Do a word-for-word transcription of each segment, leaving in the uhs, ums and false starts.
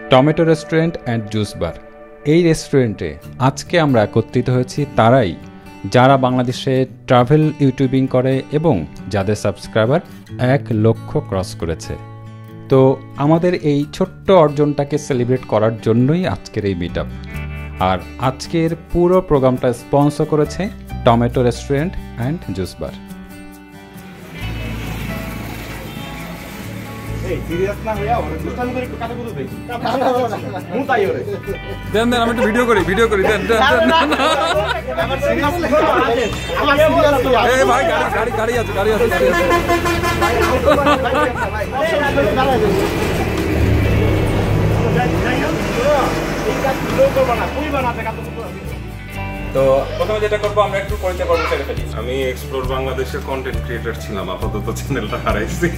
Tomato restaurant and juice bar. এই রেস্টুরেন্টে আজকে আমরা একত্রিত হয়েছি তারাই যারা বাংলাদেশে ট্রাভেল ইউটিউবিং করে এবং যাদের সাবস্ক্রাইবার এক লক্ষ ক্রস করেছে। তো আমাদের এই ছোট্ট অর্জনটাকে সেলিব্রেট করার জন্যই আজকের এই মিট আপ। আর আজকের পুরো প্রোগ্রামটা স্পন্সর করেছে tomato restaurant and juice bar. Then then আমি একটু ভিডিও করি ভিডিও করি দেন দেন ভাই গাড়ি গাড়ি আছে গাড়ি আছে তো প্রথমে যেটা করবো আমরা একটু পরিচয় করবো ছেড়ে ফেলি। আমি এক্সপ্লোর বাংলাদেশের কন্টেন্ট ক্রিয়েটর ছিলাম, আপাতত চ্যানেলটা হারাইছি।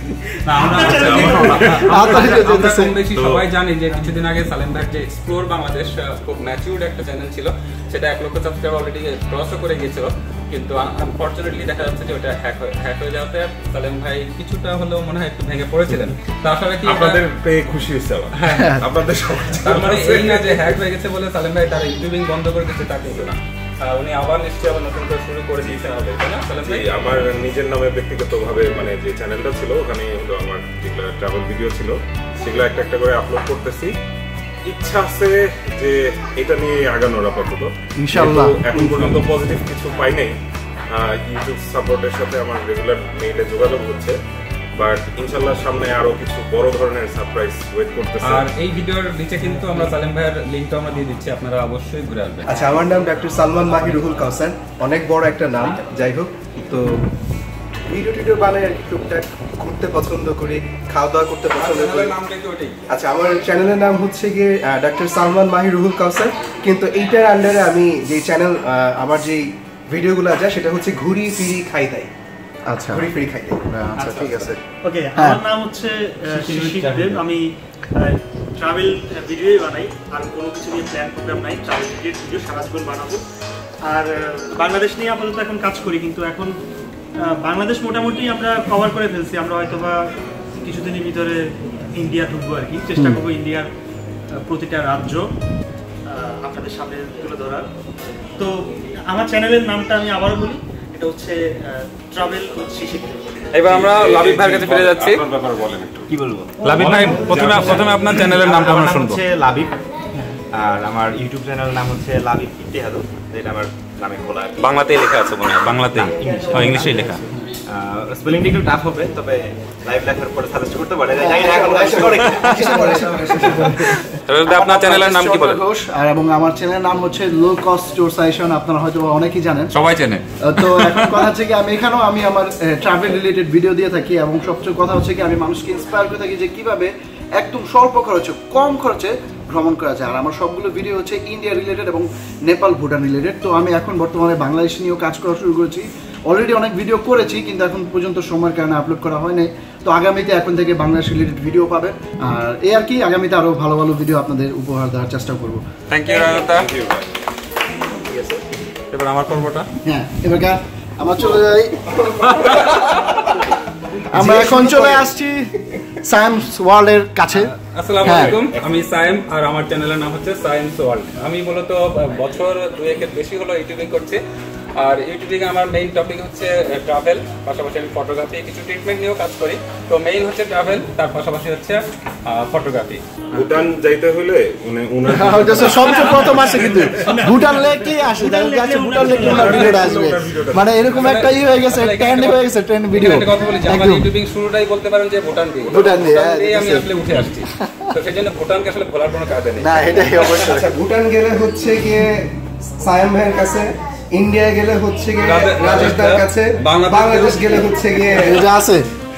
সবাই জানি যে কিছুদিন আগে সালেম ভাই যে এক্সপ্লোর বাংলাদেশ খুব ম্যাচিউরড একটা চ্যানেল ছিল, সেটা এক লক্ষ সাবস্ক্রাইবার অলরেডি ক্রসও করে গিয়েছিল, কিন্তু আনফরচুনেটলি দেখা যাচ্ছে যে ওটা হ্যাক হ্যাক হয়ে যাওয়াতে সালেম ভাই কিছুটা হলেও মনে হয় একটু ভেঙে পড়েছিলেন। তো আসলে কি আপনাদের পেয়ে খুশি হয়েছে আপনাদের সবাই, তার মানে এই না যে হ্যাক হয়ে গেছে বলে সালেম ভাই তার ইউটিউবিং বন্ধ করে দিচ্ছে, তা কিন্তু না। উনি আবার নিশ্চয়ই আবার নতুন করে শুরু করে দিয়েছেন হবে, তাই না সালেম ভাই? আমার নিজের নামে ব্যক্তিগতভাবে মানে যে চ্যানেলটা ছিল ওখানে হলো আমার যেগুলো ট্রাভেল ভিডিও ছিল সেগুলো একটা একটা করে আপলোড করতেছি। ইচ্ছা আছে যে এটা নিয়ে আগানোর, আপাতত ইনশাআল্লাহ এখন পর্যন্ত পজিটিভ কিছু পাই নাই। ইউটিউব সাপোর্টের সাথে আমার রেগুলার মেইলে যোগাযোগ হচ্ছে, বাট ইনশাআল্লাহ সামনে আরো কিছু বড় ধরনের সারপ্রাইজ ওয়েট করতেছে। আর এই ভিডিওর নিচে কিন্তু আমরা সালেম ভাইয়ের লিংকটা আমরা দিয়ে দিচ্ছি, আপনারা অবশ্যই ঘুরে আসবেন। আচ্ছা, আমার নাম ডক্টর সালমান মাহি রুহুল কাউসার, অনেক বড় একটা নাম, যাই হোক। তো ভিডিও টিডিও বানাই আর কি, টুকটাক ঘুরতে পছন্দ করি, খাওয়া দাওয়া করতে পছন্দ করি। আচ্ছা, আমার চ্যানেলের নাম হচ্ছে গিয়ে ডক্টর সালমান মাহি রুহুল কাউসার, কিন্তু এইটার আন্ডারে আমি যে চ্যানেল আমার যেই ভিডিওগুলো আছে সেটা হচ্ছে ঘুরি ফিরি খাই দাই। আচ্ছা, ঘুরি ফিরি খাই দাই। আচ্ছা, ঠিক আছে। ওকে, আমার নাম হচ্ছে শিশির দেব, আমি ট্রাভেল ভিডিওই বানাই, আর কোনো কিছু নিয়ে প্ল্যান প্রোগ্রাম নাই, ট্রাভেল ভিডিও সারা জীবন বানাবো। আর বাংলাদেশ নিয়ে আপাতত এখন কাজ করি, কিন্তু এখন বাংলাদেশ মোটামুটি আমরা কভার করে ফেলছি। আমরা হয়তো বা কিছুদিনের ভিতরে ইন্ডিয়া ঢুকবো আর কি, চেষ্টা করবো ইন্ডিয়ার প্রতিটা রাজ্য আপনাদের সামনে তুলে ধরার। তো আমার চ্যানেলের নামটা আমি আবারও বলি, এটা হচ্ছে ট্রাভেল উইথ শিশির। এবার আমরা লাবিব ভাইয়ের কাছে ফিরে যাচ্ছি। আপনার ব্যাপারে বলেন একটু। কি বলবো? লাবিব ভাই, প্রথমে প্রথমে আপনার চ্যানেলের নামটা আমরা শুনবো। হচ্ছে লাবিব, আর আমার ইউটিউব চ্যানেলের নাম হচ্ছে লাবিব ইতিহাদু, যেটা আমার নামে খোলা। বাংলাতেই লেখা আছে মনে হয়? বাংলাতেই, ইংলিশেই লেখা। স্পেলিংটা একটু টাফ হবে, তবে লাইভ লেখার পরে সাজেস্ট করতে পারে। আপনার চ্যানেলের নাম কি বলেন? আর এবং আমার চ্যানেলের নাম হচ্ছে লো কস্ট ট্যুর সাজেশন, আপনারা হয়তো অনেকেই জানেন, সবাই চেনে। তো এখন কথা হচ্ছে কি, আমি এখানেও আমি আমার ট্রাভেল রিলেটেড ভিডিও দিয়ে থাকি, এবং সবচেয়ে কথা হচ্ছে কি আমি মানুষকে ইন্সপায়ার করে থাকি যে কিভাবে একদম স্বল্প খরচে কম খরচে ভ্রমণ করা যায়। আর আমার সবগুলো ভিডিও হচ্ছে ইন্ডিয়া রিলেটেড এবং নেপাল ভুটান রিলেটেড। তো আমি এখন বর্তমানে বাংলাদেশ নিয়েও কাজ করা শুরু করেছি, অলরেডি অনেক ভিডিও করেছি, কিন্তু এখন পর্যন্ত সময়ের কারণে আপলোড করা হয়নি। তো আগামীতে এখন থেকে বাংলাদেশ রিলেটেড ভিডিও পাবেন, আর এই আর কি, আগামীতে আরো ভালো ভালো ভিডিও আপনাদের উপহার দেওয়ার চেষ্টা করবো। থ্যাংক ইউ রাজতা। এবার আমার পর্বটা, হ্যাঁ এবার আমার চলে যাই। আমরা এখন চলে আসছি সায়েন্স ওয়ার্ল্ডের কাছে। আসসালামু আলাইকুম, আমি সায়েম, আর আমার চ্যানেলের নাম হচ্ছে সায়েন্স ওয়ার্ল্ড। আমি মূলত বছর দুয়েকের বেশি হলো ইউটিউবিং করছি, আর ইউটিউবিং আমার মেইন টপিক হচ্ছে ট্রাভেল, পাশাপাশি আমি ফটোগ্রাফি, কিছু ট্রিটমেন্ট নিয়েও কাজ করি। তো মেইন হচ্ছে ট্রাভেল, তার পাশাপাশি হচ্ছে ফটোগ্রাফি। ভুটান যাইতে হলে মানে উনার সবচেয়ে প্রথম আসে, কিন্তু ভুটান লেকে আসে, ভুটান লেকে ভিডিওটা আসবে, মানে এরকম একটা ই হয়ে গেছে, ট্রেন্ড হয়ে গেছে, ট্রেন্ড ভিডিও। কথা বলি যে আমার ইউটিউবিং শুরুটাই বলতে পারেন যে ভুটান দিয়ে, ভুটান দিয়ে আমি আসলে উঠে আসছি। তো সেজন্য ভুটানকে আসলে ভোলার কোনো কাজ নেই। না, এটাই অবশ্যই। আচ্ছা, ভুটান গেলে হচ্ছে গিয়ে সায়েম ভাইয়ের কাছে, ইন্ডিয়া গেলে হচ্ছে গিয়ে রাজেশদার কাছে, বাংলাদেশ গেলে হচ্ছে গিয়ে যা আছে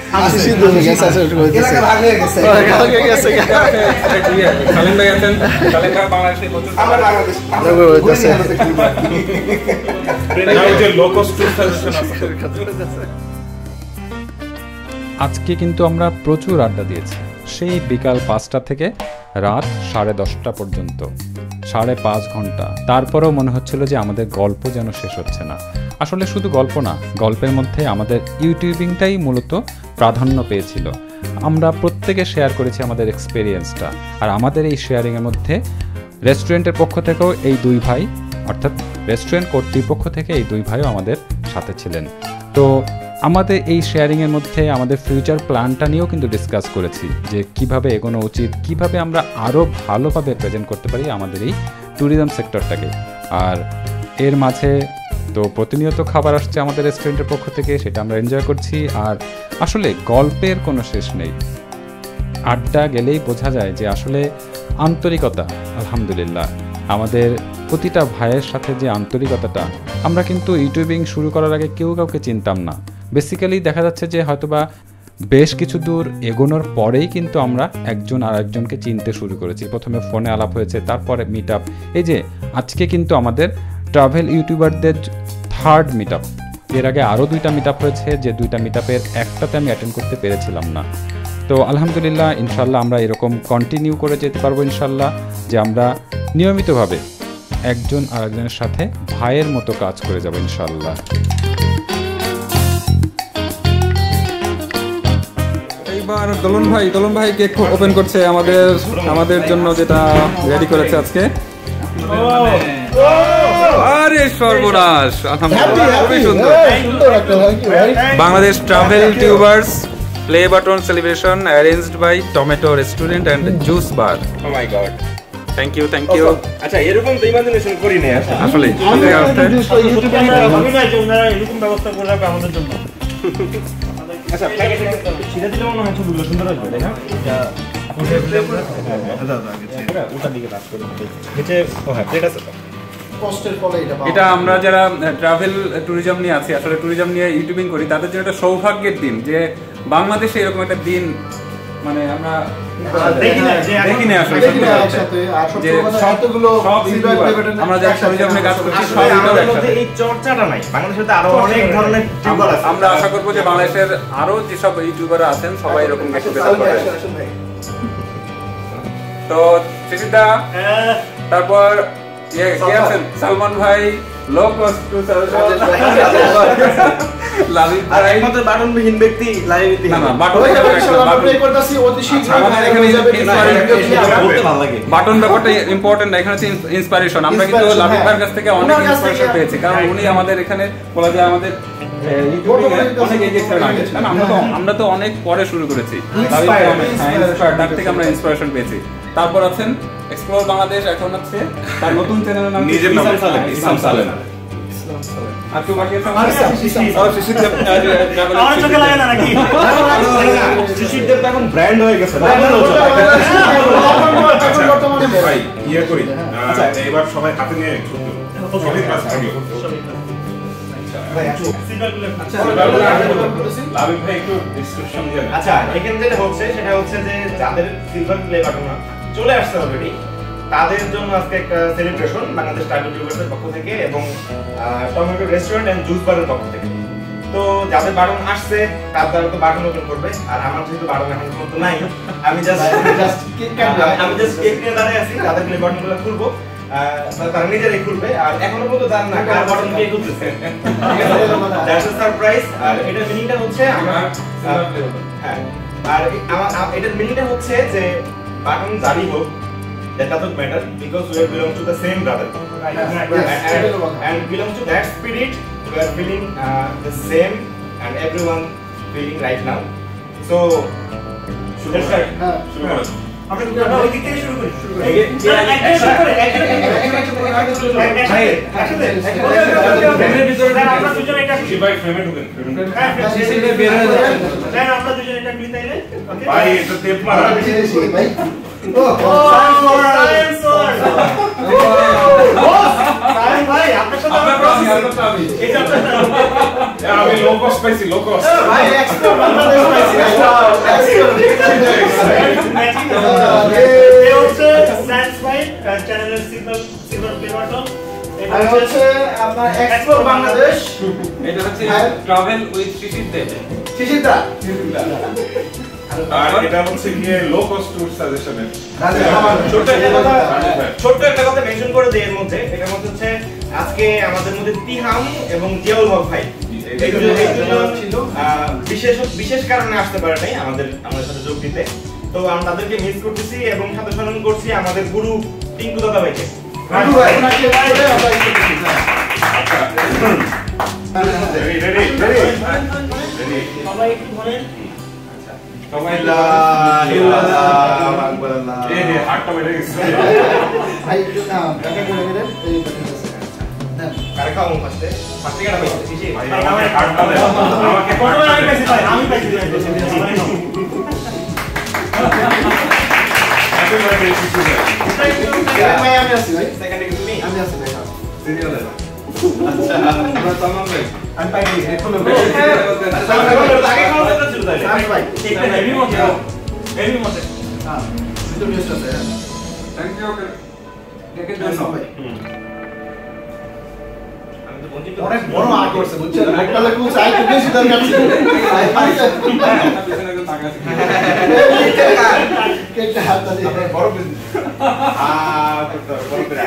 আজকে কিন্তু আমরা প্রচুর আড্ডা দিয়েছি, সেই বিকাল পাঁচটা থেকে রাত সাড়ে দশটা পর্যন্ত, সাড়ে পাঁচ ঘন্টা। তারপরেও মনে হচ্ছিল যে আমাদের গল্প যেন শেষ হচ্ছে না। আসলে শুধু গল্প না, গল্পের মধ্যে আমাদের ইউটিউবিংটাই মূলত প্রাধান্য পেয়েছিল। আমরা প্রত্যেকে শেয়ার করেছি আমাদের এক্সপিরিয়েন্সটা। আর আমাদের এই শেয়ারিংয়ের মধ্যে রেস্টুরেন্টের পক্ষ থেকেও এই দুই ভাই, অর্থাৎ রেস্টুরেন্ট কর্তৃপক্ষ থেকে এই দুই ভাইও আমাদের সাথে ছিলেন। তো আমাদের এই শেয়ারিংয়ের মধ্যে আমাদের ফিউচার প্ল্যানটা নিয়েও কিন্তু ডিসকাস করেছি যে কিভাবে এগোনো উচিত, কিভাবে আমরা আরও ভালোভাবে প্রেজেন্ট করতে পারি আমাদের এই ট্যুরিজম সেক্টরটাকে। আর এর মাঝে তো প্রতিনিয়ত খাবার আসছে আমাদের রেস্টুরেন্টের পক্ষ থেকে, সেটা আমরা এনজয় করছি। আর আসলে গল্পের কোনো শেষ নেই, আড্ডা গেলেই বোঝা যায় যে আসলে আন্তরিকতা, আলহামদুলিল্লাহ আমাদের প্রতিটা ভাইয়ের সাথে যে আন্তরিকতাটা, আমরা কিন্তু ইউটিউবিং শুরু করার আগে কেউ কাউকে চিনতাম না। বেসিক্যালি দেখা যাচ্ছে যে হয়তোবা বেশ কিছু দূর এগোনোর পরেই কিন্তু আমরা একজন আর একজনকে চিনতে শুরু করেছি। প্রথমে ফোনে আলাপ হয়েছে, তারপরে মিট আপ। এই যে আজকে কিন্তু আমাদের ট্রাভেল ইউটিউবারদের থার্ড মিট আপ। এর আগে আরও দুইটা মিট আপ হয়েছে, যে দুইটা মিট আপের একটাতে আমি অ্যাটেন্ড করতে পেরেছিলাম না। তো আলহামদুলিল্লাহ ইনশাল্লাহ আমরা এরকম কন্টিনিউ করে যেতে পারবো ইনশাল্লাহ, যে আমরা নিয়মিতভাবে একজন আর একজনের সাথে ভাইয়ের মতো কাজ করে যাবো ইনশাল্লাহ। এইবার দোলন ভাই দোলন ভাই কেক ওপেন করছে আমাদের আমাদের জন্য, যেটা রেডি করেছে আজকে। আরে সর্বনাশ, আলহামদুলিল্লাহ খুবই সুন্দর। Bangladesh travel tubers play button celebration arranged by tomato restaurant and juice bar. Oh my god, thank you thank you. আচ্ছা এরকম তো ইমাজিনেশন করি না আসলে এরকম ব্যবস্থা করে রাখবে আমাদের জন্য। আচ্ছা ছিঁড়ে দিলে মনে হয় ছবিগুলো সুন্দর আসবে, তাই না? ওটার দিকে কাজ করে ও হ্যাঁ প্লেট আছে। এটা আমরা যারা ট্রাভেল ট্যুরিজম নিয়ে আছি, আসলে ট্যুরিজম নিয়ে ইউটিউবিং করি, তাদের জন্য একটা সৌভাগ্যের দিন যে বাংলাদেশে এরকম একটা দিন মানে আমরা দেখি না আসলে। আমরা যারা ট্যুরিজম নিয়ে কাজ করছি এই চর্চাটা নাই বাংলাদেশে, আরো অনেক ধরনের টিউবার আছে। আমরা আশা করবো যে বাংলাদেশের আরো যেসব ইউটিউবাররা আছেন সবাই এরকম গেট টুগেদার করে। তো শিশিরদা, তারপর সালমান ভাই, লো কস্ট টু লালিত ভাই, একমাত্র বাটনবিহীন ব্যক্তি লাইভ না না বাটন বাটন ব্যাপারটা ইম্পর্টেন্ট। এখানে হচ্ছে ইন্সপিরেশন। আমরা কিন্তু লালিত ভাইয়ের কাছ থেকে অনেক ইন্সপিরেশন পেয়েছি, কারণ উনি আমাদের এখানে বলা যায় আমাদের অনেক এগিয়ে ছিলেন আগে। আমরা তো আমরা তো অনেক পরে শুরু করেছি, তার থেকে আমরা ইন্সপিরেশন পেয়েছি। তারপর আছেন এক্সপ্লোর বাংলাদেশ, এখন হচ্ছে তার নতুন চ্যানেলের নাম নিজের নাম ইসলাম সালেম। আর তো বাকি আছে আমার চোখে লাগে না নাকি? শিশিরদের তো এখন ব্র্যান্ড হয়ে গেছে। ভাই ইয়ে করি, এবার সবাই হাতে নিয়ে সবাই কাজ থাকলো। আচ্ছা এখানে যেটা হচ্ছে সেটা হচ্ছে যে যাদের সিলভার প্লে বাটন চলে আসছে অলরেডি, তাদের জন্য আজকে একটা সেলিব্রেশন বাংলাদেশ ট্রাভেল টিউবার্সের পক্ষ থেকে এবং টমেটো রেস্টুরেন্ট এন্ড জুস বারের পক্ষ থেকে। তো যাদের বাটন আসছে তারা তো বাটন ওপেন করবে, আর আমার যেহেতু বাটন এখন পর্যন্ত নাই, আমি জাস্ট আমি জাস্ট কেক নিয়ে দাঁড়িয়ে আছি। তাদের প্লে বাটনগুলো খুলবো, তারা নিজেরাই খুলবে। আর এখনো পর্যন্ত জান না কার বাটন কে খুলতেছে, দ্যাটস আ সারপ্রাইজ। আর এটার মিনিংটা হচ্ছে আমার হ্যাঁ আর আমার এটার মিনিংটা হচ্ছে যে বাটন যারই হোক, that doesn't matter because we belong to the same brother, right? and, and belong to that spirit. We are feeling uh, the same and everyone feeling right now. So should I start? শুরু করো। আমরা ওই দিক থেকে শুরু করি। শুরু করি। একদম শুরু করে একদম ভাই একসাথে ফ্রেমের ভিতরে আমরা দুজন এটা ভাই ফ্রেমে ঢুকেন। হ্যাঁ ফ্রেমে বের হয়ে যাচ্ছে। হ্যাঁ আমরা দুজন এটা ক্লিক তাইলে ওকে ভাই এটা টেপ মারা ভাই ও সায়েন্স সায়েন্স ভাই আপনার সাথে আমি এটা আমি লো কস্ট পাইছি, লো কস্ট ভাই এক্সট্রা বাংলাদেশ পাইছি এই হচ্ছে সায়েন্স ভাই চ্যানেলের সিগন্যাল সিগন্যাল প্লে বাটন। এটা হচ্ছে আপনার এক্সপ্লোর বাংলাদেশ। এটা হচ্ছে ট্রাভেল উইথ শিশির দেব। শিশিরদা আর এটা হচ্ছে গিয়ে লো কস্ট ট্যুর সাজেশনের। ছোট একটা কথা ছোট একটা কথা মেনশন করে দেই এর মধ্যে। এটা হচ্ছে আজকে আমাদের মধ্যে তিহাম এবং জিয়াউল হক ভাই ছিল বিশেষ বিশেষ কারণে আসতে পারে নাই আমাদের আমাদের সাথে যোগ দিতে। তো আমরা তাদেরকে মিস করতেছি এবং সাথে স্মরণ করছি আমাদের গুরু টিঙ্কু দাদা ভাইকে। সবাই একটু বলেন। সবাই হাতটা বেড়ে গেছে। ভাই একটু না কাকে করে দিলেন এই কারে খাওয়াবো ফার্স্টে ফার্স্টে কাটা পাইছে শিশি ভাই আমাকে হাতটা দেন, আমাকে প্রথমে আমি পাইছি ভাই, আমি পাইছি ভাই, বেশি বেশি সবাই নাও। ভাই আমি আছি ভাই, সেকেন্ডে কি তুমি? আমি আছি ভাই। সিরিয়ালে আচ্ছা আমরা তামাম ভাই আমি পাই গেছি এখন আগে খাওয়া কথা ছিল তাহলে। আমি ভাই একটা হেভি মতে দাও, হেভি মতে। হ্যাঁ দুটো মিনিট আছে। থ্যাংক ইউ দেখে হ্যাঁ জন্য ভাই আমি তো বঞ্চিত অনেক বড় আগ করছে বুঝছেন, একটা লোক বলছে আই তো বেশি দরকার ছিল। পিছনে একদম তাকা আছে কেকটা হাতটা দিয়ে আপনার বড় বিজনেস আ করতে হবে বড় করে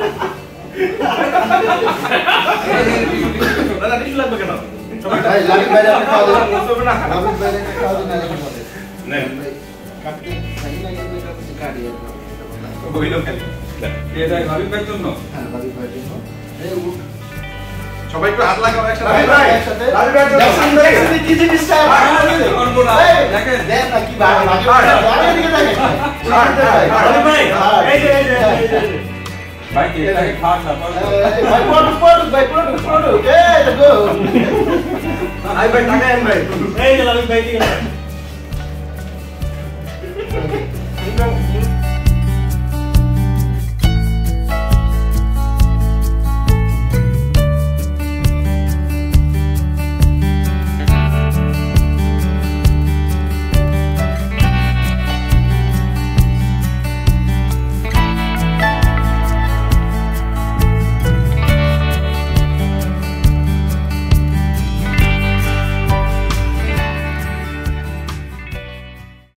দাদা টিস্যু লাগবে কেন? সবাই ভাই লাভিক ভাই আপনি খাওয়া দেন, মুছবে না লাভিক ভাই খাওয়া দেন, লাভিক খাওয়া দেন। নেন ভাই কাটতে খাই না এই বেটা কাটি। বইলো খালি দিয়ে দেয় ভাবি ভাইয়ের জন্য। হ্যাঁ লাভিক ভাই জন্য এই উঠ সবাই একটু হাত লাগাও একসাথে লাভিক ভাই একসাথে লাভিক ভাই দেখছেন দেখছেন কি জিনিস চাই দেখেন দেন না কি ভাই আগে আগে দিকে দেখেন ভাই, এই যে, এই যে, এই যে, এই যে। ভাই কেকটাকে খান না পরে ভাই পড় পড় ভাই পড় পড় এই দেখো আই ভাই টাকা এন ভাই এই যে লাভিক ভাই, ঠিক আছে।